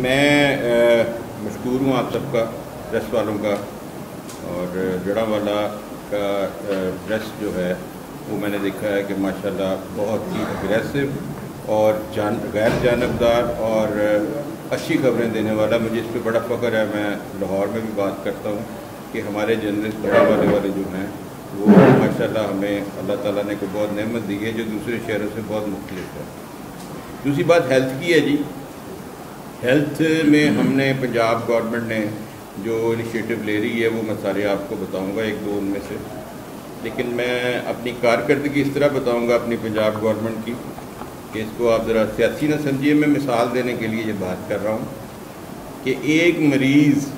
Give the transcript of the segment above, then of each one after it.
میں مشکور ہوں آپ سب کا، پریس والوں کا، اور جڑاوالا کا پریس جو ہے وہ میں نے دیکھا ہے کہ ماشاءاللہ بہت ہی اگریسو اور غیر جانبدار اور اچھی خبریں دینے والا. مجھے اس پہ بڑا فخر ہے. میں لاہور میں بھی بات کرتا ہوں کہ ہمارے جرنلسٹ جڑاوالے والے جو ہیں وہ ماشاءاللہ ہمیں اللہ تعالیٰ نے کوئی بہت نعمت دی ہے جو دوسرے شہروں سے بہت مختلف ہے. دوسری بات ہیلتھ کی ہے جی. ہیلتھ میں ہم نے پنجاب گورنمنٹ نے جو انیشیٹو لے رہی ہے وہ میں سارے آپ کو بتاؤں گا، ایک دو ان میں سے. لیکن میں اپنی کارکردگی اس طرح بتاؤں گا اپنی پنجاب گورنمنٹ کی کہ اس کو آپ ذرا سیاسی نہ سمجھیے. میں مثال دینے کے لیے یہ بات کر رہا ہوں کہ ایک مریض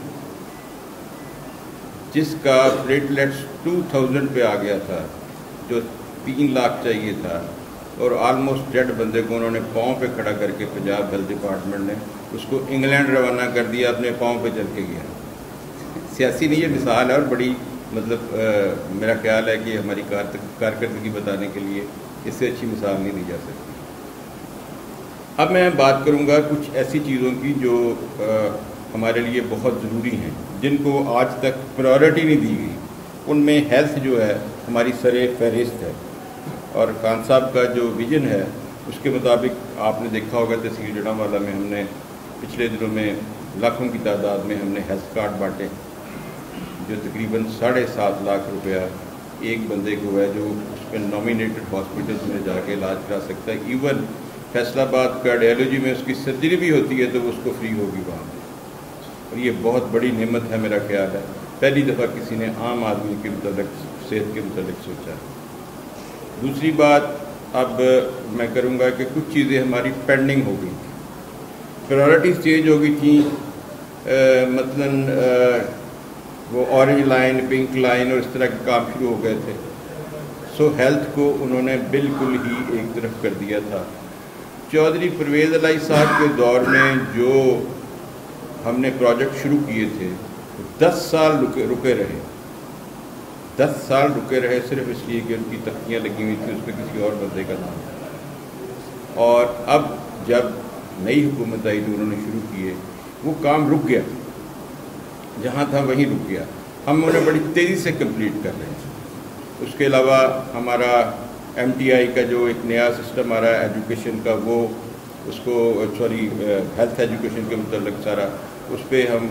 جس کا پلیٹلیٹس 2000 پہ آ گیا تھا، جو 3 لاکھ چاہیے تھا، اور آلموسٹ ڈیڈ بندے کو انہوں نے پاؤں پہ کھڑا کر کے پنجاب ہیلتھ ڈپارٹمنٹ نے اس کو انگلینڈ روانہ کر دیا، اپنے پاؤں پہ چل کے گیا. سیاسی نہیں، یہ مثال ہے اور بڑی میرا خیال ہے کہ ہماری کارکردگی بتانے کے لیے اس سے اچھی مثال نہیں دی جا سکتی. اب میں بات کروں گا کچھ ایسی چیزوں کی جو ہمارے لیے بہت ضروری ہیں، جن کو آج تک پرائیورٹی نہیں دی گئی. ان میں ہیلتھ جو ہے ہماری سر فہرست ہے، اور خان صاحب کا جو ویژن ہے اس کے مطابق آپ نے دیکھا ہوگا تحصیل جڑاوالا میں ہم نے پچھلے دنوں میں لاکھوں کی تعداد میں ہم نے ہیلتھ کارڈ بانٹے، جو تقریباً 7.5 لاکھ روپیہ ایک بندے کو ہے جو اس میں نامینیٹڈ ہاسپٹلس میں جا کے علاج کرا سکتا ہے. ایون فیصل آباد کارڈیالوجی میں اس کی سرجری بھی ہوتی ہے تو وہ اس کو فری ہوگی وہاں پہ. اور یہ بہت بڑی نعمت ہے میرا خیال ہے. پہلی دفعہ کسی نے عام آدمی کے متعلق صحت کے متعلق سوچا. دوسری بات اب میں کروں گا کہ کچھ چیزیں ہماری پینڈنگ ہو گئی تھیں، پرائورٹیز چینج ہو گئی تھیں. مثلاً وہ اورنج لائن، پنک لائن اور اس طرح کے کام شروع ہو گئے تھے. سو ہیلتھ کو انہوں نے بالکل ہی ایک طرف کر دیا تھا. چودھری پرویز الہی صاحب کے دور میں جو ہم نے پروجیکٹ شروع کیے تھے 10 سال رکے رہے. 10 سال رکے رہے صرف اس لیے کہ ان کی تختیاں لگی ہوئی تھیں، اس پہ کسی اور بندے کا نام تھا. اور اب جب نئی حکومت آئی تو انہوں نے شروع کیے، وہ کام رک گیا، جہاں تھا وہیں رک گیا. ہم انہیں بڑی تیزی سے کمپلیٹ کر رہے ہیں. اس کے علاوہ ہمارا ایم ٹی آئی کا جو ایک نیا سسٹم آ رہا ہے ایجوکیشن کا، وہ اس کو ہیلتھ ایجوکیشن کے متعلق سارا اس پہ ہم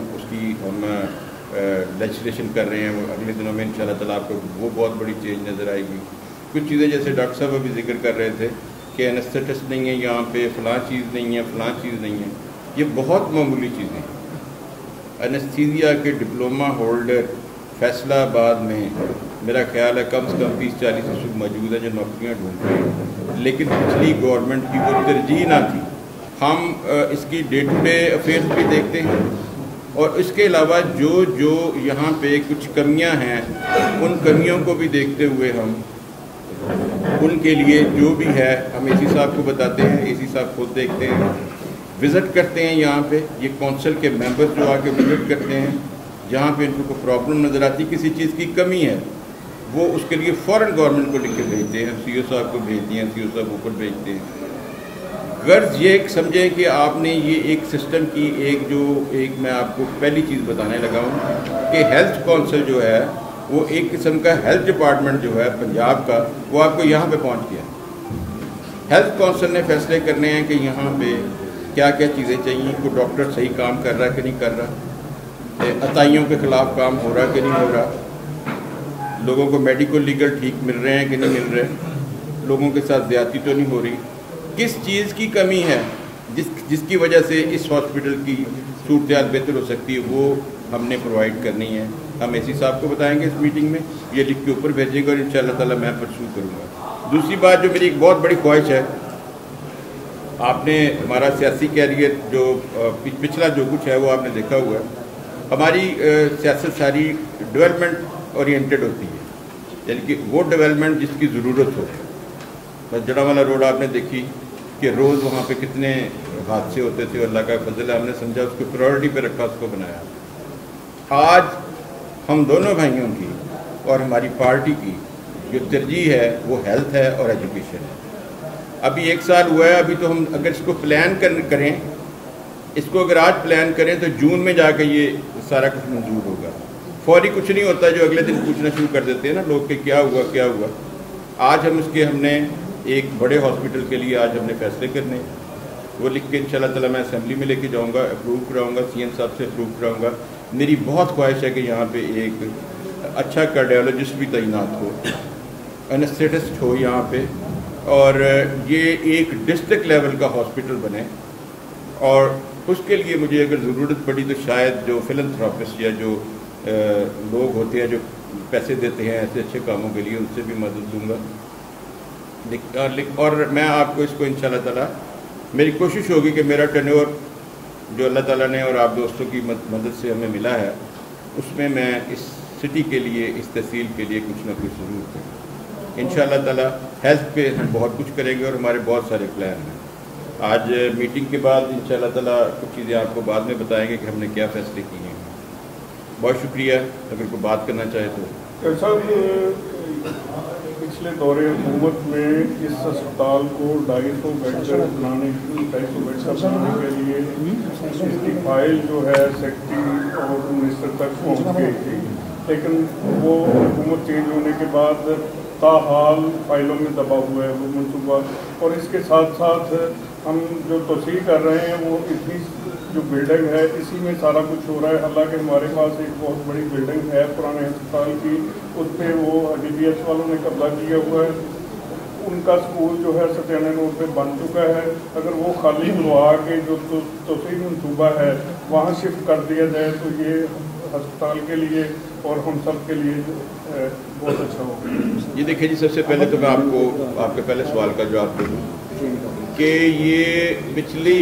لیجسلیشن کر رہے ہیں. وہ اگلے دنوں میں انشاءاللہ تعالیٰ آپ کو وہ بہت بڑی چینج نظر آئے گی. کچھ چیزیں جیسے ڈاکٹر صاحب ابھی ذکر کر رہے تھے کہ اینستھیٹسٹ نہیں ہے یہاں پہ، فلاں چیز نہیں ہے، فلاں چیز نہیں ہے. یہ بہت معمولی چیزیں ہیں. اینستھیزیا کے ڈپلومہ ہولڈر فیصلہ آباد میں میرا خیال ہے کم سے کم 30-40 افسر موجود ہیں جو نوکریاں ڈھونڈ رہے ہیں، لیکن پچھلی گورنمنٹ کی وہ ترجیح نہ تھی. ہم اس کی ڈے ٹو ڈے افیئرس بھی دیکھتے ہیں، اور اس کے علاوہ جو یہاں پہ کچھ کمیاں ہیں ان کمیوں کو بھی دیکھتے ہوئے ہم ان کے لیے جو بھی ہے ہم اے سی صاحب کو بتاتے ہیں. اے سی صاحب خود دیکھتے ہیں، وزٹ کرتے ہیں یہاں پہ. یہ کونسل کے ممبر جو آ کے وزٹ کرتے ہیں، جہاں پہ ان کو کوئی پرابلم نظر آتی، کسی چیز کی کمی ہے، وہ اس کے لیے فوراً گورنمنٹ کو لکھ کے بھیجتے ہیں. سی او صاحب کو بھیجتے ہیں، سی او صاحب اوپر بھیجتے ہیں. غرض یہ سمجھیں کہ آپ نے یہ ایک سسٹم کی ایک میں آپ کو پہلی چیز بتانے لگا ہوں کہ ہیلتھ کونسل جو ہے وہ ایک قسم کا ہیلتھ ڈپارٹمنٹ جو ہے پنجاب کا، وہ آپ کو یہاں پہ پہنچ گیا. ہیلتھ کونسل نے فیصلے کرنے ہیں کہ یہاں پہ کیا کیا چیزیں چاہیے، کوئی ڈاکٹر صحیح کام کر رہا ہے کہ نہیں کر رہا، عطائیوں کے خلاف کام ہو رہا کہ نہیں ہو رہا، لوگوں کو میڈیکل لیگل ٹھیک مل رہے ہیں کہ نہیں مل رہے، لوگوں کے ساتھ زیادتی تو نہیں ہو رہی، کس چیز کی کمی ہے جس کی وجہ سے اس ہاسپٹل کی صورتحال بہتر ہو سکتی ہے، وہ ہم نے پرووائڈ کرنی ہے. ہم اے سی صاحب کو بتائیں گے اس میٹنگ میں، یہ لکھ کے اوپر بھیجیں گے اور انشاءاللہ تعالیٰ میں پرسو کروں گا. دوسری بات جو میری ایک بہت بڑی خواہش ہے، آپ نے ہمارا سیاسی کیریئر جو پچھلا جو کچھ ہے وہ آپ نے دیکھا ہوا ہے. ہماری سیاست ساری ڈیولپمنٹ اورینٹڈ ہوتی ہے، یعنی کہ وہ ڈیولپمنٹ جس کی ضرورت ہو. بس جڑاوالا روڈ آپ نے دیکھی کہ روز وہاں پہ کتنے حادثے ہوتے تھے. اللہ کا فضل ہے، ہم نے سمجھا اس کو پرائورٹی پہ رکھا، اس کو بنایا. آج ہم دونوں بھائیوں کی اور ہماری پارٹی کی جو ترجیح ہے وہ ہیلتھ ہے اور ایجوکیشن ہے. ابھی 1 سال ہوا ہے، ابھی تو ہم اگر اس کو پلان کریں اس کو اگر آج پلان کریں تو جون میں جا کے یہ سارا کچھ منظور ہوگا. فوری کچھ نہیں ہوتا جو اگلے دن پوچھنا شروع کر دیتے ہیں نا لوگ کہ کیا ہوا کیا ہوا. آج ہم نے ایک بڑے ہاسپٹل کے لیے آج ہم نے فیصلے کرنے, وہ لکھ کے انشاءاللہ تعالیٰ میں اسمبلی میں لے کے جاؤں گا, اپروو کراؤں گا, سی ایم صاحب سے اپروو کراؤں گا. میری بہت خواہش ہے کہ یہاں پہ ایک اچھا کارڈیالوجسٹ بھی تعینات ہو, انستھیٹسٹ ہو یہاں پہ, اور یہ ایک ڈسٹرکٹ لیول کا ہاسپٹل بنے. اور اس کے لیے مجھے اگر ضرورت پڑی تو شاید جو فلنتھراپسٹ یا جو لوگ ہوتے ہیں جو پیسے دیتے ہیں ایسے اچھے کاموں کے لیے, ان سے بھی مدد دوں گا. اور میں آپ کو اس کو انشاءاللہ تعالیٰ میری کوشش ہوگی کہ میرا ٹینیور جو اللہ تعالیٰ نے اور آپ دوستوں کی مدد سے ہمیں ملا ہے, اس میں اس سٹی کے لیے, اس تحصیل کے لیے کچھ نہ کچھ ضرور کریں. انشاءاللہ تعالیٰ ہیلتھ پہ ہم بہت کچھ کریں گے اور ہمارے بہت سارے پلان ہیں. آج میٹنگ کے بعد انشاءاللہ تعالیٰ کچھ چیزیں آپ کو بعد میں بتائیں گے کہ ہم نے کیا فیصلے کیے ہیں. بہت شکریہ. اگر کوئی بات کرنا چاہے تو. پچھلے دور حکومت میں اس اسپتال کو 250 بیڈ بنانے کے لیے اس کی فائل جو ہے سیکرٹری اور منسٹر تک پہنچ گئی تھی, لیکن وہ حکومت چینج ہونے کے بعد تاحال فائلوں میں دبا ہوا ہے وہ منصوبہ. اور اس کے ساتھ ساتھ ہم جو توسیع کر رہے ہیں وہ اتنی جو بلڈنگ ہے اسی میں سارا کچھ ہو رہا ہے. حالانکہ ہمارے پاس ایک بہت بڑی بلڈنگ ہے پرانے ہسپتال کی, اس پہ وہ DBS والوں نے قبضہ کیا ہوا ہے. ان کا اسکول جو ہے ستیانہ روڈ پہ بن چکا ہے. اگر وہ خالی کروا کے جو توسیع منصوبہ ہے وہاں شفٹ کر دیا جائے تو یہ ہسپتال کے لیے اور ہم سب کے لیے بہت اچھا ہوگا. یہ دیکھیں جی, سب سے پہلے تو میں آپ کو آپ کے پہلے سوال کا جواب دے دوں کہ یہ پچھلی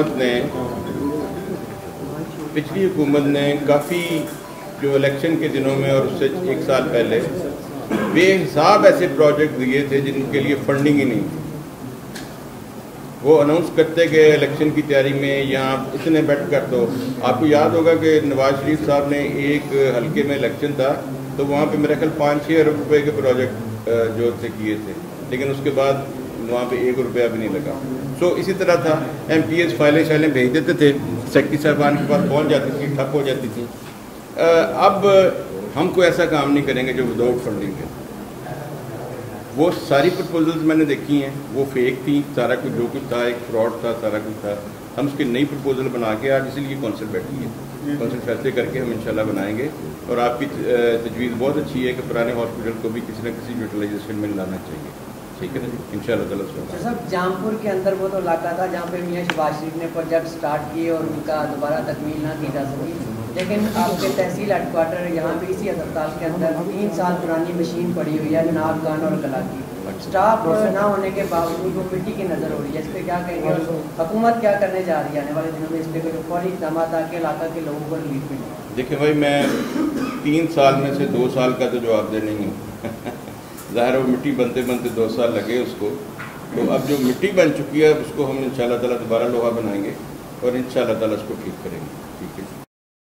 حکومت نے کافی جو الیکشن کے دنوں میں اور اس سے 1 سال پہلے بے حساب ایسے پروجیکٹ دیے تھے جن کے لیے فنڈنگ ہی نہیں تھی. وہ اناؤنس کرتے گئے الیکشن کی تیاری میں یہاں اتنے بیٹھ کر. تو آپ کو یاد ہوگا کہ نواز شریف صاحب نے ایک حلقے میں الیکشن تھا تو وہاں پہ میرے خیال 5-6 ارب روپے کے پروجیکٹ جو تھے کیے تھے, لیکن اس کے بعد وہاں پہ 1 روپیہ بھی نہیں لگا. سو اسی طرح تھا, MPs فائلیں بھیج دیتے تھے, سیکرٹری صاحبان کے پاس پہنچ جاتی تھی, ٹھپ ہو جاتی تھی. اب ہم کوئی ایسا کام نہیں کریں گے جو وداؤٹ فنڈنگ ہے. وہ ساری پرپوزلز میں نے دیکھی ہیں, وہ فیک تھیں, سارا کچھ جو کچھ تھا ایک فراڈ تھا, سارا کچھ تھا. ہم اس کی نئی پرپوزل بنا کے آج اسی لیے کونسل بیٹھی ہے, کونسل فیصلے کر کے ہم انشاءاللہ بنائیں گے. اور آپ کی تجویز بہت اچھی ہے کہ پرانے ہاسپٹل کو بھی کسی نہ کسی یوٹیلائزیشن میں لانا چاہیے. ٹھیک ہے نا جی, انشاءاللہ تعالیٰ. صاحب جامپور کے اندر وہ تو علاقہ تھا جہاں پہ میاں شہباز شریف نے پروجیکٹ سٹارٹ کیے اور ان کا دوبارہ تکمیل نہ کی جا سکی, لیکن آپ کے تحصیل ہیڈ کوارٹر یہاں پہ اسی ہسپتال کے اندر 3 سال پرانی مشین پڑی ہوئی ہے جناب گن اور گلا کی. اسٹاف نہ ہونے کے باوجود وہ مٹی کی نظر ہو رہی ہے. اس پہ کیا کہیں گے, حکومت کیا کرنے جا رہی ہے آنے والے دنوں میں اس پہ کوئی فوری اقدامات تاکہ علاقہ کے لوگوں کو ریلیف ملے؟ دیکھیں بھائی, میں 3 سال میں سے 2 سال کا تو جواب دے نہیں ہوں. ظاہر ہے وہ مٹی بنتے 2 سال لگے اس کو. تو اب جو مٹی بن چکی ہے اس کو ہم انشاءاللہ تعالیٰ دوبارہ لوہا بنائیں گے اور انشاءاللہ تعالیٰ اس کو ٹھیک کریں گے. ٹھیک ہے.